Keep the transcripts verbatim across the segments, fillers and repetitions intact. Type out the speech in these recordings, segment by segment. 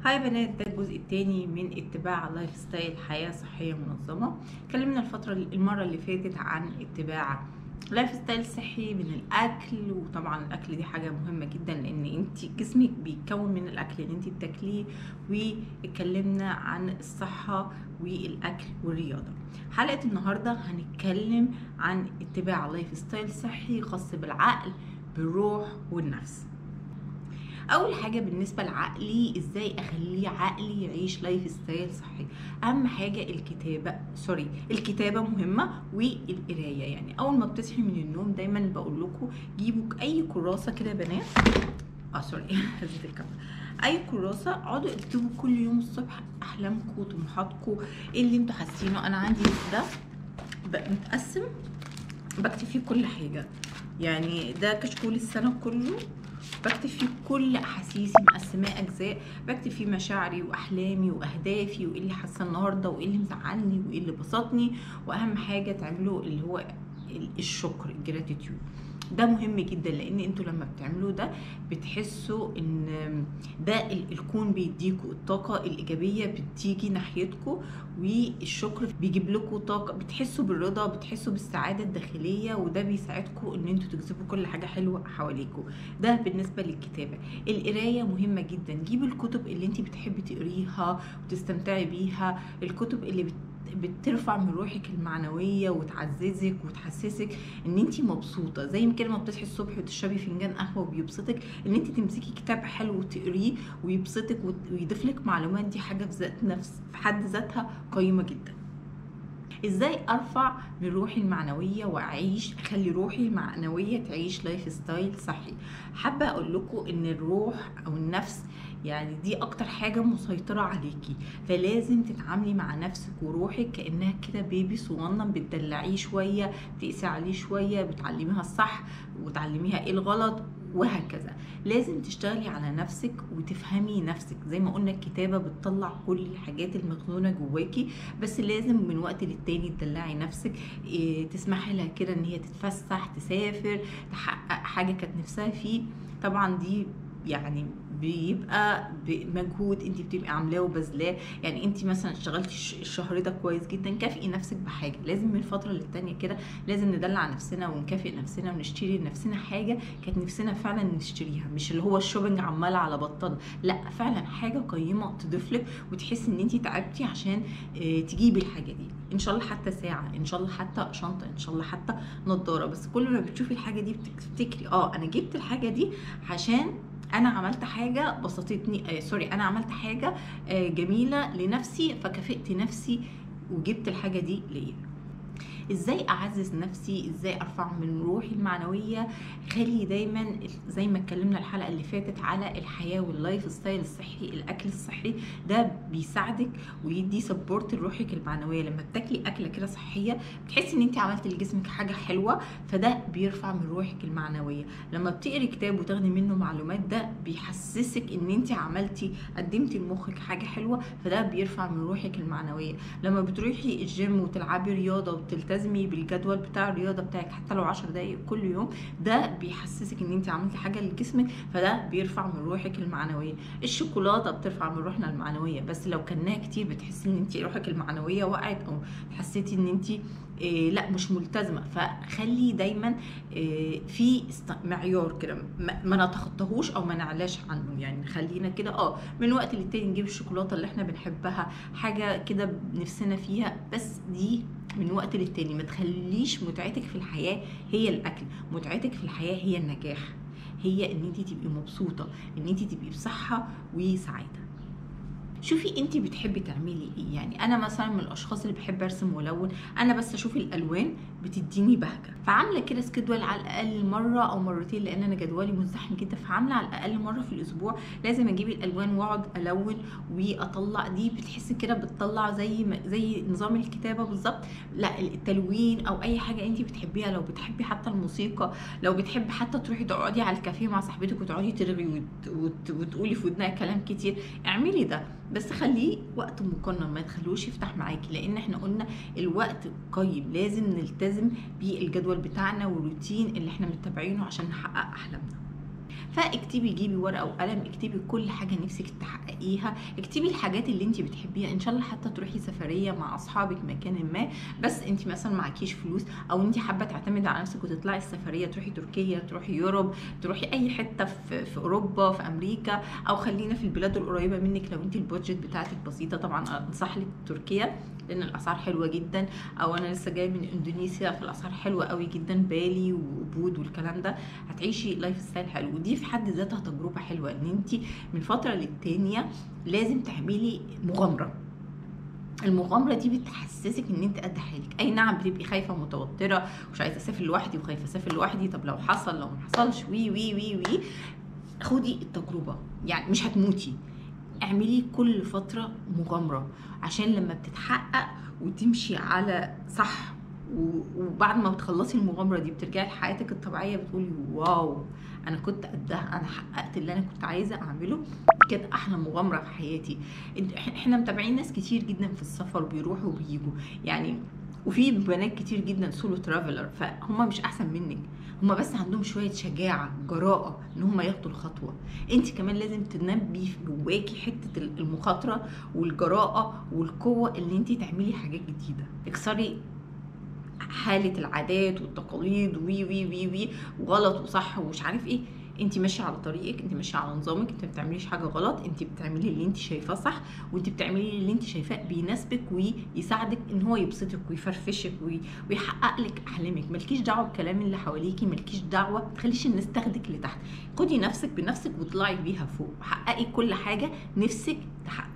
هاي بنات، ده الجزء التاني من اتباع لايف ستايل حياة صحية منظمة. اتكلمنا الفترة المرة اللي فاتت عن اتباع لايف ستايل صحي من الاكل، وطبعا الاكل دي حاجة مهمة جدا لان انت جسمك بيتكون من الاكل اللي انت بتاكليه. واتكلمنا عن الصحة والاكل والرياضة. حلقة النهاردة هنتكلم عن اتباع لايف ستايل صحي خاص بالعقل بالروح والنفس. اول حاجه بالنسبه لعقلي، ازاي اخليه عقلي يعيش لايف ستايل صحي؟ اهم حاجه الكتابه سوري الكتابه مهمه، والقرايه. يعني اول ما بتصحي من النوم دايما بقول لكم جيبوا اي كراسه كده يا بنات. اه سوري هزيت الكاميرا. اي كراسه اقعدوا اكتبوا كل يوم الصبح احلامكم وطموحاتكم، ايه اللي انتوا حاسينه. انا عندي ده متقسم بكتب فيه كل حاجه، يعني ده كشكول السنه كله، بكتب فيه كل احاسيسي مقسماه اجزاء، بكتب فيه مشاعري واحلامي واهدافي وايه اللي حاسه النهارده وايه اللي مزعلني وايه اللي بسطني. واهم حاجه تعملوا اللي هو الشكر، الجراتيتيود. ده مهم جدا لان انتوا لما بتعملوا ده بتحسوا ان ده الكون بيديكوا الطاقه الايجابيه بتيجي ناحيتكم، والشكر بيجيب لكم طاقه، بتحسوا بالرضا، بتحسوا بالسعاده الداخليه، وده بيساعدكم ان انتوا تجذبوا كل حاجه حلوه حواليكم. ده بالنسبه للكتابه. القرايه مهمه جدا، جيبوا الكتب اللي انت بتحبي تقريها وتستمتعي بيها، الكتب اللي بت بترفع من روحك المعنويه وتعززك وتحسسك ان انت مبسوطه. زي ما كده ما بتصحي الصبح وتشربي فنجان قهوه وبيبسطك، ان انت تمسكي كتاب حلو وتقريه ويبسطك ويضيف لك معلومات، دي حاجه في ذات نفس في حد ذاتها قيمه جدا. ازاي ارفع من روحي المعنويه واعيش، اخلي روحي المعنويه تعيش لايف ستايل صحي؟ حابه اقول لكم ان الروح او النفس يعني دي اكتر حاجه مسيطره عليكي، فلازم تتعاملي مع نفسك وروحك كانها كده بيبي صغنن، بتدلعيه شويه، بتقسي عليه شويه، بتعلميها الصح وتعلميها ايه الغلط، وهكذا. لازم تشتغلي على نفسك وتفهمي نفسك. زي ما قلنا الكتابه بتطلع كل الحاجات المخزونه جواكي، بس لازم من وقت للتاني تدلعي نفسك، إيه، تسمحي لها كده ان هي تتفسح، تسافر، تحقق حاجه كانت نفسها فيه. طبعا دي يعني بيبقى بمجهود انت بتبقي عاملاه وبذلاه. يعني انت مثلا اشتغلتي الشهر ده كويس جدا، كافئي نفسك بحاجه. لازم من فتره للتانيه كده لازم ندلع نفسنا ونكافئ نفسنا ونشتري لنفسنا حاجه كانت نفسنا فعلا نشتريها، مش اللي هو الشوبنج عماله على بطال، لا فعلا حاجه قيمه تضيف لك وتحسي ان انت تعبتي عشان اه تجيبي الحاجه دي. ان شاء الله حتى ساعه، ان شاء الله حتى شنطه، ان شاء الله حتى نضاره، بس كل ما بتشوفي الحاجه دي بتفتكري اه انا جبت الحاجه دي عشان انا عملت حاجه بسطتني، آه سوري انا عملت حاجه آه جميله لنفسي فكافئت نفسي وجبت الحاجه دي ليا. ازاي اعزز نفسي، ازاي ارفع من روحي المعنويه؟ خلي دايما زي ما اتكلمنا الحلقه اللي فاتت على الحياه واللايف ستايل الصحي، الاكل الصحي ده بيساعدك ويدي سبورت لروحك المعنويه. لما بتاكلي اكله كده صحيه بتحسي ان انت عملتي لجسمك حاجه حلوه، فده بيرفع من روحك المعنويه. لما بتقري كتاب وتاخدي منه معلومات ده بيحسسك ان انت عملتي قدمتي لمخك حاجه حلوه، فده بيرفع من روحك المعنويه. لما بتروحي الجيم وتلعبي رياضه وتلتزمي تلتزمي بالجدول بتاع الرياضه بتاعك حتى لو عشر دقايق كل يوم، ده بيحسسك ان انت عملتي حاجه لجسمك، فده بيرفع من روحك المعنويه. الشوكولاته بترفع من روحنا المعنويه، بس لو كلناها كتير بتحسي ان انت روحك المعنويه وقعت، او حسيتي ان انت إيه لا مش ملتزمه. فخلي دايما إيه في معيار كده ما نتخطاهوش او ما نعلاش عنه. يعني خلينا كده اه من وقت للتاني نجيب الشوكولاته اللي احنا بنحبها، حاجه كده نفسنا فيها، بس دي من وقت للتاني. ما تخليش متعتك في الحياه هي الاكل، متعتك في الحياه هي النجاح، هي ان انت تبقي مبسوطه، ان انت تبقي بصحه وسعاده. شوفي انت بتحبي تعملي ايه. يعني انا مثلا من الاشخاص اللي بحب ارسم والون، انا بس اشوف الالوان بتديني بهجه، فعامله كده سكيدول على الاقل مره او مرتين، لان انا جدولي مزدحم جدا، فعامله على الاقل مره في الاسبوع لازم اجيب الالوان واقعد الون واطلع. دي بتحسي كده بتطلع زي زي نظام الكتابه بالظبط. لا التلوين او اي حاجه انت بتحبيها، لو بتحبي حتى الموسيقى، لو بتحبي حتى تروحي تقعدي على الكافيه مع صاحبتك وتقعدي ترغي وت... وت... وتقولي في ودنها كلام كتير، اعملي ده، بس خليه وقت مقنن، ما تخلوش يفتح معاكي، لان احنا قلنا الوقت قيم، لازم نلتزم بالجدول بتاعنا والروتين اللي احنا متبعينه عشان نحقق احلامنا. فاكتبي، جيبي ورقه وقلم، اكتبي كل حاجه نفسك تحققيها، اكتبي الحاجات اللي انت بتحبيها، ان شاء الله حتى تروحي سفريه مع اصحابك مكان ما، بس انت مثلا معكيش فلوس او انت حابه تعتمدي على نفسك وتطلعي السفريه، تروحي تركيا، تروحي يوروب، تروحي اي حته في, في اوروبا، في امريكا، او خلينا في البلاد القريبه منك لو انت البادجت بتاعتك بسيطه. طبعا انصح لك تركيا لان الاسعار حلوه جدا، او انا لسه جايه من اندونيسيا فالاسعار حلوه قوي جدا، بالي وبود والكلام ده، هتعيشي لايف ستايل حلو. ودي في حد ذاتها تجربه حلوه ان انت من فتره للتانيه لازم تعملي مغامره. المغامره دي بتحسسك ان انت قد حالك. اي نعم بتبقي خايفه ومتوتره ومش عايزه اسافر لوحدي وخايفه اسافر لوحدي، طب لو حصل لو ما حصلش وي وي وي وي خدي التجربه، يعني مش هتموتي. اعملي كل فتره مغامره عشان لما بتتحقق وتمشي على صح، وبعد ما بتخلصي المغامره دي بترجعي لحياتك الطبيعيه بتقولي واو انا كنت قدها، انا حققت اللي انا كنت عايزه اعمله، كانت احلى مغامره في حياتي. احنا متابعين ناس كتير جدا في السفر بيروحوا وبيجوا يعني، وفي بنات كتير جدا سولو ترافلر، فهم مش احسن منك، هم بس عندهم شويه شجاعه جراءه ان هم ياخدوا الخطوه. انت كمان لازم تنبي في جواكي حته المخاطره والجراءه والقوه اللي انت تعملي حاجات جديده، تكسري حاله العادات والتقاليد وي وي وي وي وغلط وصح ومش عارف ايه. انت ماشيه على طريقك، انت ماشيه على نظامك، انت ما بتعمليش حاجه غلط، انت بتعملي اللي انت شايفاه صح، وانت بتعملي اللي انت شايفاه بيناسبك ويساعدك ان هو يبسطك ويفرفشك ويحقق لك احلامك. مالكيش دعوه بكلام اللي حواليكي، مالكيش دعوه، ما تخليش الناس تاخدك لتحت، خدي نفسك بنفسك واطلعي بيها فوق وحققي كل حاجه نفسك تحققها.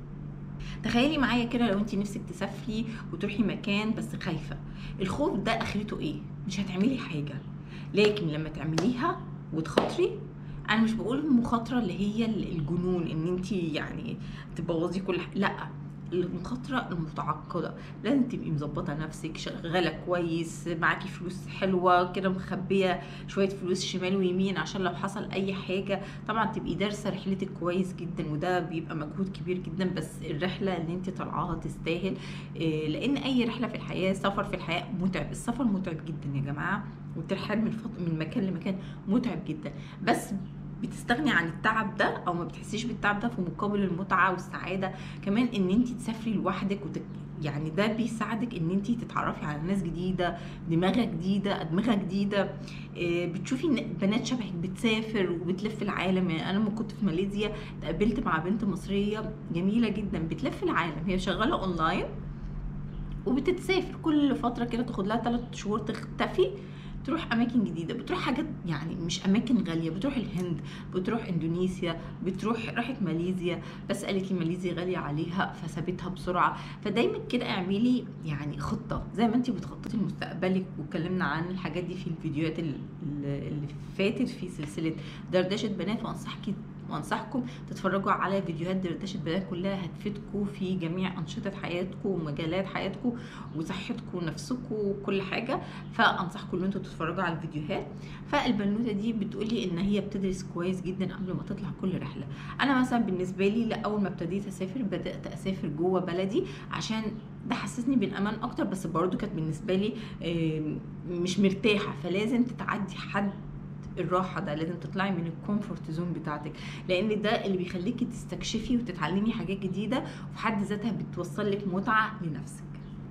تخيلي معايا كده لو انت نفسك تسافري وتروحي مكان بس خايفه، الخوف ده اخرته ايه؟ مش هتعملي حاجه، لكن لما تعمليها وتخاطري، انا مش بقول المخاطره اللي هي الجنون ان انت يعني تبوظي كل حاجه، لا، المخاطره المتعقده، لازم تبقي مظبطه نفسك، شغاله كويس، معاكي فلوس حلوه كده، مخبيه شويه فلوس شمال ويمين عشان لو حصل اي حاجه. طبعا تبقي دارسه رحلتك كويس جدا، وده بيبقى مجهود كبير جدا، بس الرحله اللي انت طالعاها تستاهل، لان اي رحله في الحياه، سفر في الحياه متعب، السفر متعب جدا يا جماعه، والترحال من فط... من مكان لمكان متعب جدا، بس بتستغني عن التعب ده او ما بتحسيش بالتعب ده في مقابل المتعه والسعاده. كمان ان انت تسافري لوحدك وتك... يعني ده بيساعدك ان انت تتعرفي على ناس جديده، دماغه جديده، ادمغه جديده، بتشوفي بنات شبهك بتسافر وبتلف العالم. يعني انا لما كنت في ماليزيا اتقابلت مع بنت مصريه جميله جدا بتلف العالم، هي شغاله اونلاين وبتتسافر كل فتره كده، تاخد لها ثلاث شهور تختفي، تروح اماكن جديده، بتروح حاجات يعني مش اماكن غاليه، بتروح الهند، بتروح اندونيسيا، بتروح راحت ماليزيا، بس قالت لي ماليزيا غاليه عليها فسابتها بسرعه. فدايما كده اعملي يعني خطه زي ما انت بتخططي لمستقبلك، واتكلمنا عن الحاجات دي في الفيديوهات اللي فاتت في سلسله دردشه بنات، وانصحك وانصحكم تتفرجوا على فيديوهات دردشه بنات كلها هتفيدكم في جميع انشطه حياتكم ومجالات حياتكم وصحتكم ونفسكم وكل حاجه، فانصحكم ان انتوا تتفرجوا على الفيديوهات. فالبنوته دي بتقولي ان هي بتدرس كويس جدا قبل ما تطلع كل رحله. انا مثلا بالنسبه لي لاول ما ابتديت اسافر بدات اسافر جوه بلدي عشان ده حسسني بالامان اكتر، بس برضو كانت بالنسبه لي مش مرتاحه، فلازم تتعدي حد الراحه ده، لازم تطلعي من الكومفورت زون بتاعتك، لان ده اللي بيخليكي تستكشفي وتتعلمي حاجات جديده وفي حد ذاتها بتوصل لك متعه لنفسك.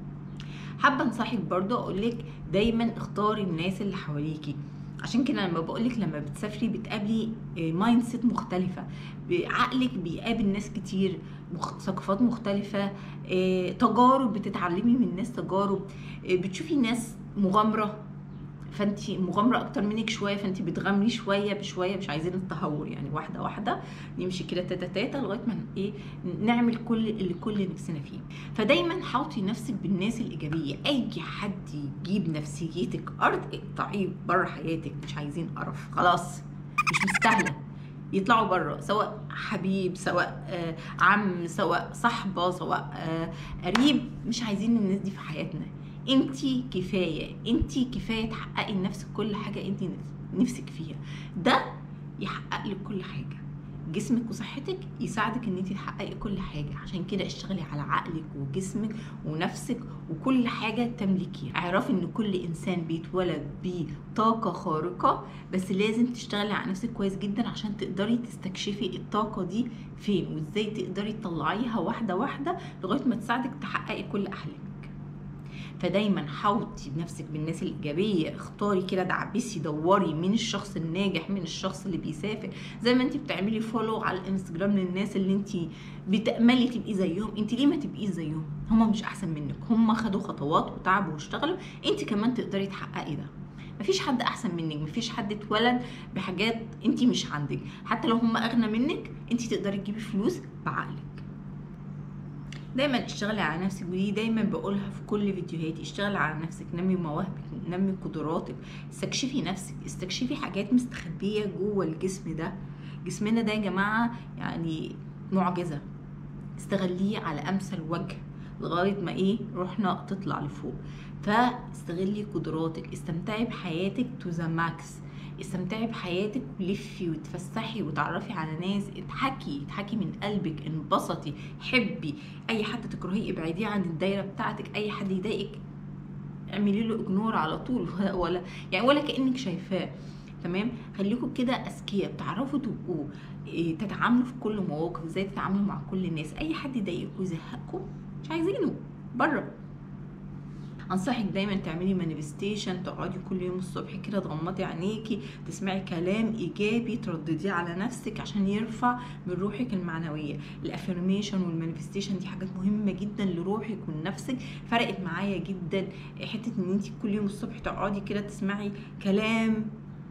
حابه انصحك برضو اقول لك دايما اختاري الناس اللي حواليكي، عشان كده لما بقول لك لما بتسافري بتقابلي مايند سيت مختلفه، عقلك بيقابل ناس كتير، ثقافات مختلفه، تجارب، بتتعلمي من ناس تجارب، بتشوفي ناس مغامره، فانت مغامره اكتر منك شويه، فانت بتغامري شويه بشويه، مش عايزين التهور يعني، واحده واحده نمشي كده تاتا تاتا لغايه ما ايه نعمل كل اللي كل نفسنا فيه. فدايما حاوطي نفسك بالناس الايجابيه، اي حد يجيب نفسيتك ارض اقطعيه بره حياتك، مش عايزين قرف خلاص، مش مستاهله، يطلعوا بره، سواء حبيب، سواء آه عم، سواء صاحبه، سواء آه قريب، مش عايزين الناس دي في حياتنا. انتي كفايه، انتي كفايه تحققي لنفسك كل حاجه انتي نفسك فيها، ده يحقق لك كل حاجه، جسمك وصحتك يساعدك ان انت تحققي كل حاجه. عشان كده اشتغلي على عقلك وجسمك ونفسك وكل حاجه تملكيها. اعرفي ان كل انسان بيتولد بطاقه خارقه، بس لازم تشتغلي على نفسك كويس جدا عشان تقدري تستكشفي الطاقه دي فين، وازاي تقدري تطلعيها واحده واحده لغايه ما تساعدك تحققي كل احلامك. فدايما حاوطي بنفسك بالناس الايجابيه، اختاري كده، دعبسي، دوري مين الشخص الناجح، مين الشخص اللي بيسافر. زي ما انت بتعملي فولو على الانستجرام للناس اللي انت بتاملي تبقي زيهم، انت ليه ما تبقيش زيهم؟ هما مش احسن منك، هما خدوا خطوات وتعبوا واشتغلوا، انت كمان تقدري تحققي ده. مفيش حد احسن منك، مفيش حد اتولد بحاجات انت مش عندك. حتى لو هما اغنى منك، انت تقدري تجيبي فلوس بعقلك. دايما اشتغلي على نفسك، ودي دايما بقولها في كل فيديوهاتي. اشتغلي على نفسك، نمي مواهبك، نمي قدراتك، استكشفي نفسك، استكشفي حاجات مستخبيه جوه الجسم ده. جسمنا ده يا جماعه يعني معجزه، استغليه على امثل وجه لغايه ما ايه روحنا تطلع لفوق. فاستغلي قدراتك، استمتعي بحياتك تو ذا ماكس، استمتعي بحياتك ولفي وتفسحي وتعرفي على ناس، اضحكي اضحكي من قلبك، انبسطي، حبي. اي حد تكرهيه ابعديه عن الدايره بتاعتك، اي حد يضايقك اعملي له اجنور على طول ولا يعني ولا كانك شايفاه. تمام. خليكم كده اذكياء، بتعرفوا تبقوا إيه تتعاملوا في كل مواقف، ازاي تتعاملوا مع كل الناس. اي حد يضايقكم ويزهقكم مش عايزينه بره. انصحك دايما تعملي مانيفستيشن، تقعدي كل يوم الصبح كده تغمضي عينيكي، تسمعي كلام ايجابي تردديه على نفسك عشان يرفع من روحك المعنويه. الافيرميشن والمانيفستيشن دي حاجات مهمه جدا لروحك ولنفسك. فرقت معايا جدا حته ان انت كل يوم الصبح تقعدي كده تسمعي كلام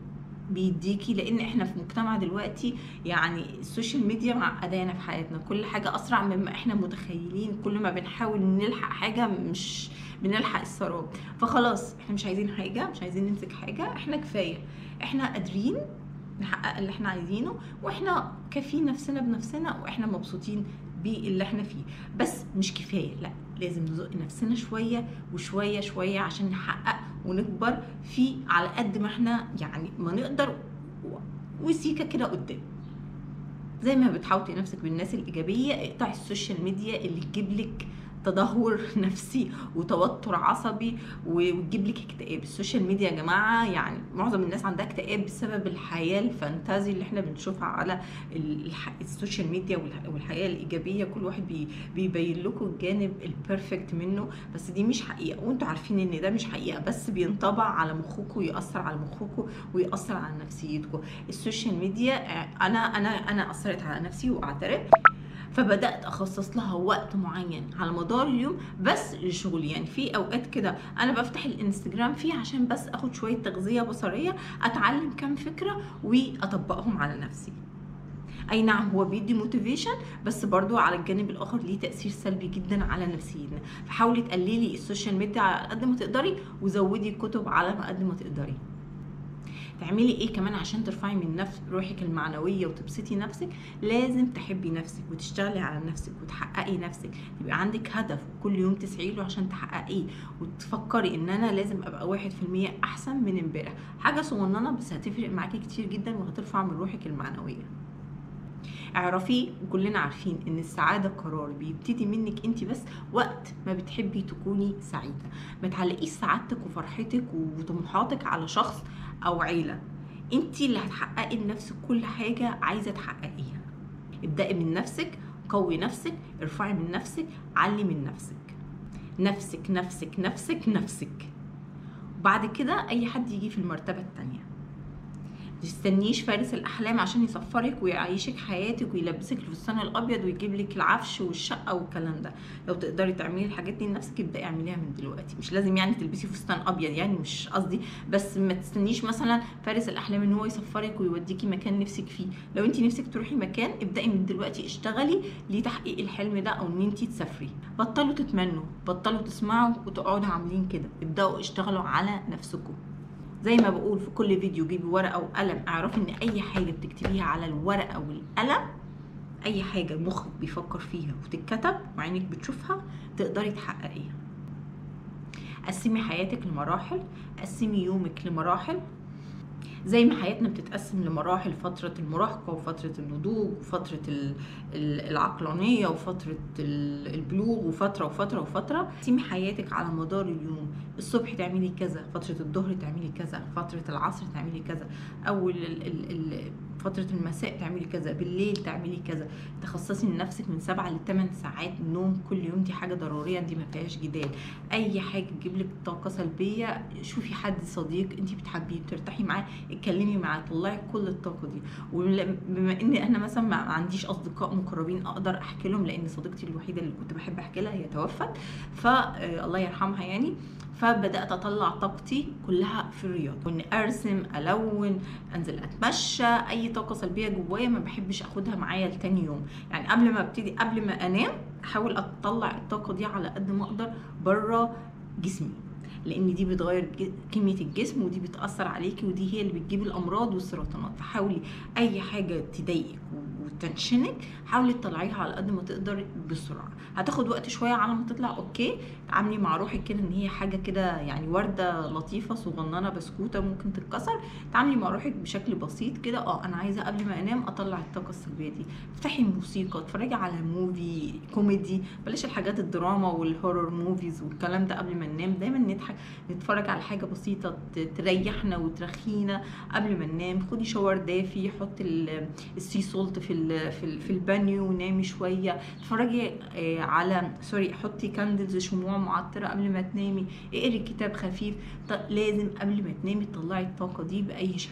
بيديكي، لان احنا في مجتمع دلوقتي يعني السوشيال ميديا معقدانا في حياتنا، كل حاجه اسرع مما احنا متخيلين، كل ما بنحاول نلحق حاجه مش بنلحق السراب. فخلاص احنا مش عايزين حاجه، مش عايزين نمسك حاجه، احنا كفايه، احنا قادرين نحقق اللي احنا عايزينه، واحنا كافيين نفسنا بنفسنا، واحنا مبسوطين باللي احنا فيه. بس مش كفايه، لا لازم نزق نفسنا شويه وشويه شويه عشان نحقق ونكبر فيه على قد ما احنا يعني ما نقدر، وسيكه كده قدام. زي ما بتحاوطي نفسك بالناس الايجابيه، اقطعي السوشيال ميديا اللي تجيب لك تدهور نفسي وتوتر عصبي وتجيب لك اكتئاب. السوشيال ميديا يا جماعه يعني معظم الناس عندها اكتئاب بسبب الحياه الفانتازي اللي احنا بنشوفها على السوشيال ميديا والحياه الايجابيه. كل واحد بيبين لكم الجانب البيرفكت منه، بس دي مش حقيقه، وانتوا عارفين ان ده مش حقيقه، بس بينطبع على مخكم ويأثر على مخكم ويأثر على نفسيتكم. السوشيال ميديا انا انا انا اثرت على نفسي واعترف، فبدات اخصص لها وقت معين على مدار اليوم بس لشغلي. يعني في اوقات كده انا بفتح الانستجرام فيه عشان بس اخد شويه تغذيه بصريه، اتعلم كام فكره واطبقهم على نفسي. اي نعم هو بيدي موتيفيشن، بس برضو على الجانب الاخر ليه تاثير سلبي جدا على نفسيتنا. فحاولي تقللي السوشيال ميديا على قد ما تقدري، وزودي الكتب على ما قد ما تقدري. تعملي ايه كمان عشان ترفعي من نفس روحك المعنويه وتبسطي نفسك؟ لازم تحبي نفسك وتشتغلي على نفسك وتحققي نفسك، يبقى عندك هدف وكل يوم تسعي له عشان تحققيه، وتفكري ان انا لازم ابقى واحد في المية احسن من امبارح. حاجه صغننه بس هتفرق معاكي كتير جدا وهترفع من روحك المعنويه. اعرفي وكلنا عارفين ان السعاده قرار بيبتدي منك انت، بس وقت ما بتحبي تكوني سعيده. ما تعلقيش سعادتك وفرحتك وطموحاتك على شخص او عيله، انت اللي هتحققي لنفسك كل حاجه عايزه تحققيها. ابدأي من نفسك، قوي نفسك، ارفعي من نفسك، علي من نفسك. نفسك نفسك نفسك نفسك. وبعد كده اي حد يجي في المرتبه الثانيه. تستنيش فارس الاحلام عشان يسفرك ويعيشك حياتك ويلبسك الفستان الابيض ويجيب لك العفش والشقه والكلام ده. لو تقدري تعملي الحاجات دي لنفسك ابداي اعمليها من دلوقتي. مش لازم يعني تلبسي فستان ابيض، يعني مش قصدي، بس ما تستنيش مثلا فارس الاحلام ان هو يسفرك ويوديكي مكان نفسك فيه. لو انت نفسك تروحي مكان ابداي من دلوقتي، اشتغلي لتحقيق الحلم ده او ان انت تسافري. بطلوا تتمنوا، بطلوا تسمعوا وتقعدوا عاملين كده، ابداوا اشتغلوا على نفسكم. زي ما بقول في كل فيديو، جيبي ورقه وقلم. اعرفي ان اي حاجه بتكتبيها على الورقه والقلم، اي حاجه مخك بيفكر فيها وتتكتب وعينك بتشوفها تقدري تحققيها. قسمي حياتك لمراحل، قسمي يومك لمراحل. زي ما حياتنا بتتقسم لمراحل، فترة المراهقة وفترة النضوج وفترة العقلانية وفترة البلوغ وفترة وفترة وفترة، قسمي حياتك على مدار اليوم. الصبح تعملي كذا، فترة الظهر تعملي كذا، فترة العصر تعملي كذا، أول ال ال ال فترة المساء تعملي كذا، بالليل تعملي كذا. تخصصي لنفسك من سبعة لثمان ساعات نوم كل يوم، دي حاجة ضرورية، دي ما فيهاش جدال. أي حاجة تجيب لك طاقة سلبية، شوفي حد صديق انت بتحبيه بترتاحي معاه، اتكلمي معاه، طلعي كل الطاقة دي. وبما ان انا مثلا ما عنديش اصدقاء مقربين اقدر احكي لهم، لان صديقتي الوحيدة اللي كنت بحب احكي لها هي توفت، فالله يرحمها يعني. فبدات اطلع طاقتي كلها في الرياضه، واني ارسم، الون، انزل اتمشى. اي طاقه سلبيه جوايا ما بحبش اخدها معايا لتاني يوم، يعني قبل ما ابتدي قبل ما انام احاول اطلع الطاقه دي على قد ما اقدر بره جسمي، لان دي بتغير كميه الجسم، ودي بتاثر عليكي، ودي هي اللي بتجيب الامراض والسرطانات. فحاولي اي حاجه تضايقك وتنشنك حاولي تطلعيها على قد ما تقدري بسرعه. هتاخد وقت شويه على ما تطلع، اوكي، تعاملي مع روحك كده ان هي حاجه كده يعني ورده لطيفه صغننه بسكوته ممكن تتكسر. تعاملي مع روحك بشكل بسيط كده، اه انا عايزه قبل ما انام اطلع الطاقه السلبيه دي. افتحي موسيقى، اتفرجي على موفي كوميدي، بلاش الحاجات الدراما والهورر موفيز والكلام ده قبل ما ننام. دايما نضحك، نتفرج على حاجه بسيطه تريحنا وترخينا قبل ما ننام. خدي شاور دافي، حطي السي سولت في في في البانيو ونامي شويه. اتفرجي على سوري حطي كاندلز، شموع معطره قبل ما تنامي. اقري كتاب خفيف. لازم قبل ما تنامي تطلعي الطاقه دي باي شكل.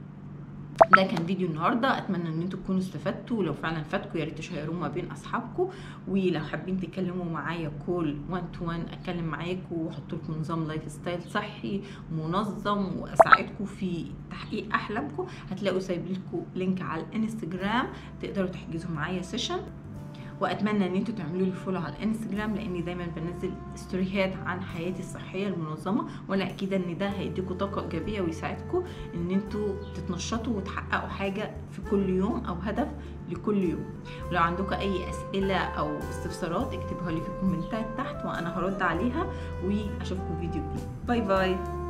ده كان فيديو النهارده، اتمنى ان انتوا تكونوا استفدتوا، ولو فعلا فاتكم يا ريت تشيروه ما بين اصحابكم. ولو حابين تتكلموا معايا كول واحد تو واحد اتكلم معاكم واحط لكم نظام لايف ستايل صحي منظم واساعدكم في تحقيق احلامكم، هتلاقوا سايب لكم لينك على الانستجرام تقدروا تحجزوا معايا سيشن. واتمنى ان انتوا تعملوا لي فولو على الانستجرام، لاني دايما بنزل ستوريهات عن حياتي الصحيه المنظمه، وانا اكيد ان ده هيديكم طاقه ايجابيه ويساعدكم ان انتوا تتنشطوا وتحققوا حاجه في كل يوم او هدف لكل يوم. ولو عندكم اي اسئله او استفسارات اكتبوها لي في الكومنتات تحت وانا هرد عليها، واشوفكم فيديو جديد. باي باي.